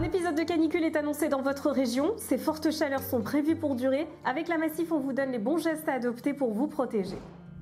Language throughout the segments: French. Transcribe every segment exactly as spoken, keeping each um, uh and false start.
Un épisode de canicule est annoncé dans votre région. Ces fortes chaleurs sont prévues pour durer. Avec la Massif, on vous donne les bons gestes à adopter pour vous protéger.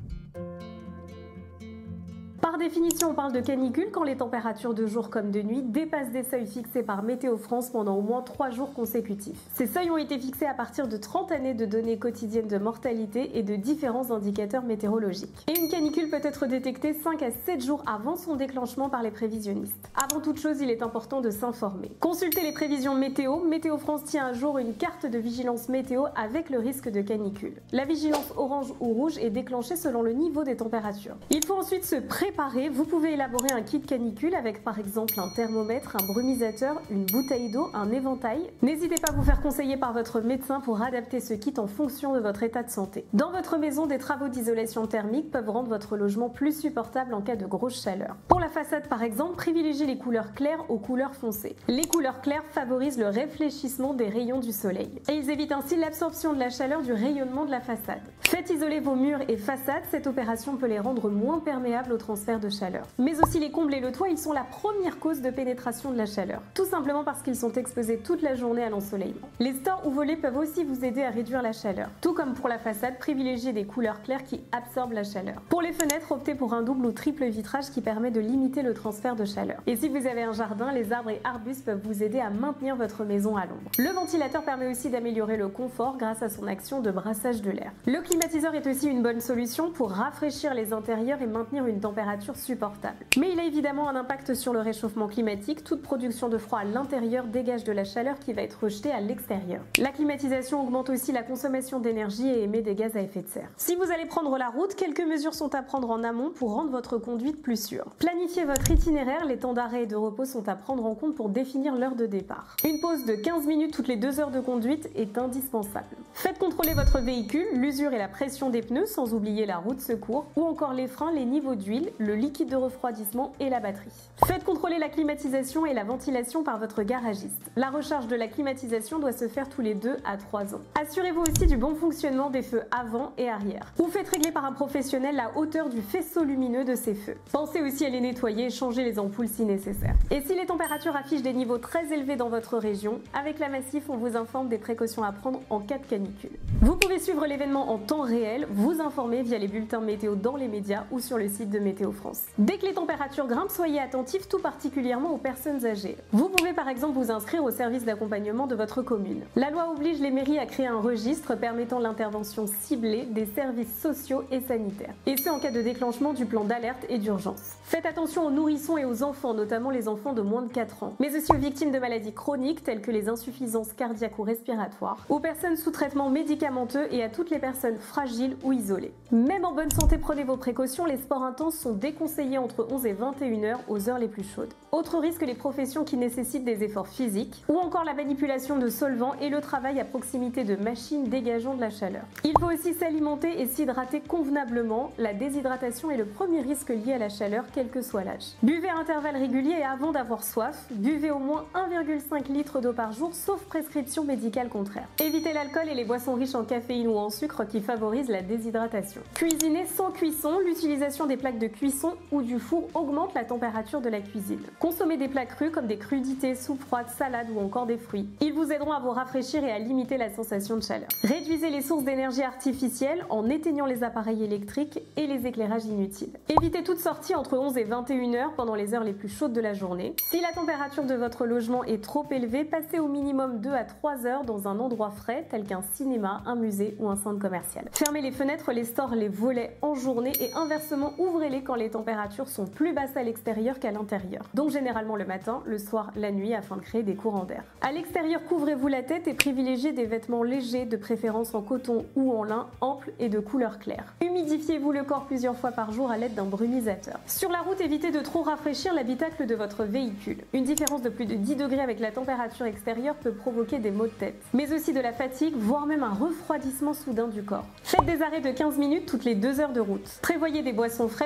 Par définition, on parle de canicule quand les températures de jour comme de nuit dépassent des seuils fixés par Météo France pendant au moins trois jours consécutifs. Ces seuils ont été fixés à partir de trente années de données quotidiennes de mortalité et de différents indicateurs météorologiques. Et une canicule peut être détectée cinq à sept jours avant son déclenchement par les prévisionnistes. Avant toute chose, il est important de s'informer. Consultez les prévisions météo. Météo France tient à jour une carte de vigilance météo avec le risque de canicule. La vigilance orange ou rouge est déclenchée selon le niveau des températures. Il faut ensuite se préparer. Vous pouvez élaborer un kit canicule avec par exemple un thermomètre, un brumisateur, une bouteille d'eau, un éventail. N'hésitez pas à vous faire conseiller par votre médecin pour adapter ce kit en fonction de votre état de santé. Dans votre maison, des travaux d'isolation thermique peuvent rendre votre logement plus supportable en cas de grosse chaleur. Pour la façade par exemple, privilégiez les couleurs claires aux couleurs foncées. Les couleurs claires favorisent le réfléchissement des rayons du soleil et ils évitent ainsi l'absorption de la chaleur du rayonnement de la façade. Faites isoler vos murs et façades, cette opération peut les rendre moins perméables au transfert de chaleur. Mais aussi les combles et le toit, ils sont la première cause de pénétration de la chaleur. Tout simplement parce qu'ils sont exposés toute la journée à l'ensoleillement. Les stores ou volets peuvent aussi vous aider à réduire la chaleur. Tout comme pour la façade, privilégiez des couleurs claires qui absorbent la chaleur. Pour les fenêtres, optez pour un double ou triple vitrage qui permet de limiter le transfert de chaleur. Et si vous avez un jardin, les arbres et arbustes peuvent vous aider à maintenir votre maison à l'ombre. Le ventilateur permet aussi d'améliorer le confort grâce à son action de brassage de l'air. Le climatiseur est aussi une bonne solution pour rafraîchir les intérieurs et maintenir une température supportable. Mais il a évidemment un impact sur le réchauffement climatique. Toute production de froid à l'intérieur dégage de la chaleur qui va être rejetée à l'extérieur. La climatisation augmente aussi la consommation d'énergie et émet des gaz à effet de serre. Si vous allez prendre la route, quelques mesures sont à prendre en amont pour rendre votre conduite plus sûre. Planifiez votre itinéraire, les temps d'arrêt et de repos sont à prendre en compte pour définir l'heure de départ. Une pause de quinze minutes toutes les deux heures de conduite est indispensable. Faites contrôler votre véhicule, l'usure et la pression des pneus sans oublier la roue de secours ou encore les freins, les niveaux d'huile, le liquide de refroidissement et la batterie. Faites contrôler la climatisation et la ventilation par votre garagiste. La recharge de la climatisation doit se faire tous les deux à trois ans. Assurez-vous aussi du bon fonctionnement des feux avant et arrière. Ou faites régler par un professionnel la hauteur du faisceau lumineux de ces feux. Pensez aussi à les nettoyer et changer les ampoules si nécessaire. Et si les températures affichent des niveaux très élevés dans votre région, avec la Massif, on vous informe des précautions à prendre en cas de canicule. Vous pouvez suivre l'événement en temps réel, vous informer via les bulletins météo dans les médias ou sur le site de Météo France. Dès que les températures grimpent, soyez attentifs tout particulièrement aux personnes âgées. Vous pouvez par exemple vous inscrire au service d'accompagnement de votre commune. La loi oblige les mairies à créer un registre permettant l'intervention ciblée des services sociaux et sanitaires. Et ce en cas de déclenchement du plan d'alerte et d'urgence. Faites attention aux nourrissons et aux enfants, notamment les enfants de moins de quatre ans, mais aussi aux victimes de maladies chroniques telles que les insuffisances cardiaques ou respiratoires, aux personnes sous traitement médicamenteux et à toutes les personnes fragiles ou isolées. Même en bonne santé, prenez vos précautions, les sports intenses sont déconseillés entre onze et vingt et une heures aux heures les plus chaudes. Autre risque, les professions qui nécessitent des efforts physiques ou encore la manipulation de solvants et le travail à proximité de machines dégageant de la chaleur. Il faut aussi s'alimenter et s'hydrater convenablement. La déshydratation est le premier risque lié à la chaleur, quel que soit l'âge. Buvez à intervalles réguliers et avant d'avoir soif, buvez au moins un virgule cinq litre d'eau par jour, sauf prescription médicale contraire. Évitez l'alcool et les boissons riches en caféine ou en sucre qui favorisent la déshydratation. Cuisinez sans cuisson, l'utilisation des plaques de cuisson ou du four augmente la température de la cuisine. Consommez des plats crus comme des crudités, soupes froides, salades ou encore des fruits. Ils vous aideront à vous rafraîchir et à limiter la sensation de chaleur. Réduisez les sources d'énergie artificielle en éteignant les appareils électriques et les éclairages inutiles. Évitez toute sortie entre onze et vingt et une heures pendant les heures les plus chaudes de la journée. Si la température de votre logement est trop élevée, passez au minimum deux à trois heures dans un endroit frais tel qu'un cinéma, un musée ou un centre commercial. Fermez les fenêtres, les stores, les volets en journée et inversement ouvrez-les quand les températures sont plus basses à l'extérieur qu'à l'intérieur. Donc généralement le matin, le soir, la nuit afin de créer des courants d'air. À l'extérieur, couvrez-vous la tête et privilégiez des vêtements légers, de préférence en coton ou en lin, amples et de couleur claire. Humidifiez-vous le corps plusieurs fois par jour à l'aide d'un brumisateur. Sur la route, évitez de trop rafraîchir l'habitacle de votre véhicule. Une différence de plus de dix degrés avec la température extérieure peut provoquer des maux de tête, mais aussi de la fatigue, voire même un refroidissement soudain du corps. Faites des arrêts de quinze minutes toutes les deux heures de route. Prévoyez des boissons fraîches pour vous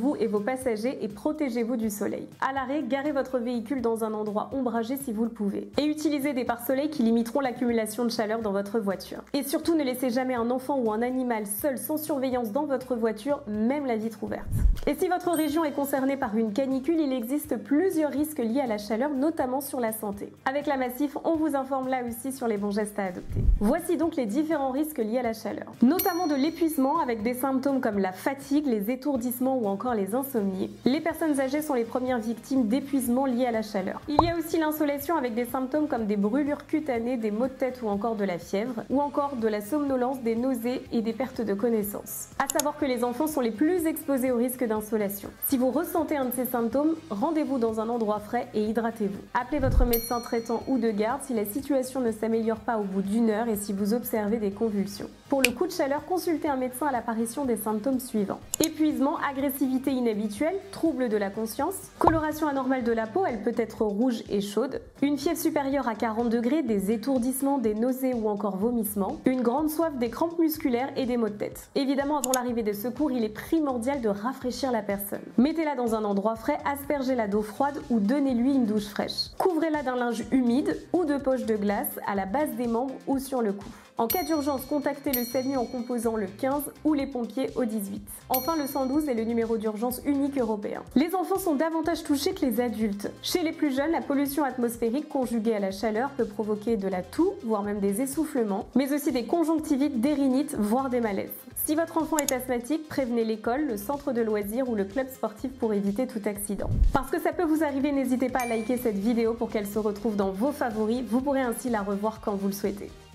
vous et vos passagers et protégez-vous du soleil. À l'arrêt, garez votre véhicule dans un endroit ombragé si vous le pouvez. Et utilisez des pare-soleil qui limiteront l'accumulation de chaleur dans votre voiture. Et surtout, ne laissez jamais un enfant ou un animal seul sans surveillance dans votre voiture, même la vitre ouverte. Et si votre région est concernée par une canicule, il existe plusieurs risques liés à la chaleur, notamment sur la santé. Avec la Massif, on vous informe là aussi sur les bons gestes à adopter. Voici donc les différents risques liés à la chaleur. Notamment de l'épuisement avec des symptômes comme la fatigue, les étourdissements ou encore les insomnies. Les personnes âgées sont les premières victimes d'épuisement lié à la chaleur. Il y a aussi l'insolation avec des symptômes comme des brûlures cutanées, des maux de tête ou encore de la fièvre, ou encore de la somnolence, des nausées et des pertes de connaissance. À savoir que les enfants sont les plus exposés au risque d'insolation. Si vous ressentez un de ces symptômes, rendez-vous dans un endroit frais et hydratez-vous. Appelez votre médecin traitant ou de garde si la situation ne s'améliore pas au bout d'une heure et si vous observez des convulsions. Pour le coup de chaleur, consultez un médecin à l'apparition des symptômes suivants. Épuisement, agressivité inhabituelle, trouble de la conscience, coloration anormale de la peau, elle peut être rouge et chaude, une fièvre supérieure à quarante degrés, des étourdissements, des nausées ou encore vomissements, une grande soif, des crampes musculaires et des maux de tête. Évidemment, avant l'arrivée des secours, il est primordial de rafraîchir la personne. Mettez-la dans un endroit frais, aspergez-la d'eau froide ou donnez-lui une douche fraîche. Couvrez-la d'un linge humide ou de poches de glace à la base des membres ou sur le cou. En cas d'urgence, contactez le SAMU en composant le quinze ou les pompiers au dix-huit. Enfin, le cent douze est le numéro d'urgence unique européen. Les enfants sont davantage touchés que les adultes. Chez les plus jeunes, la pollution atmosphérique conjuguée à la chaleur peut provoquer de la toux, voire même des essoufflements, mais aussi des conjonctivites, des rhinites, voire des malaises. Si votre enfant est asthmatique, prévenez l'école, le centre de loisirs ou le club sportif pour éviter tout accident. Parce que ça peut vous arriver, n'hésitez pas à liker cette vidéo pour qu'elle se retrouve dans vos favoris, vous pourrez ainsi la revoir quand vous le souhaitez.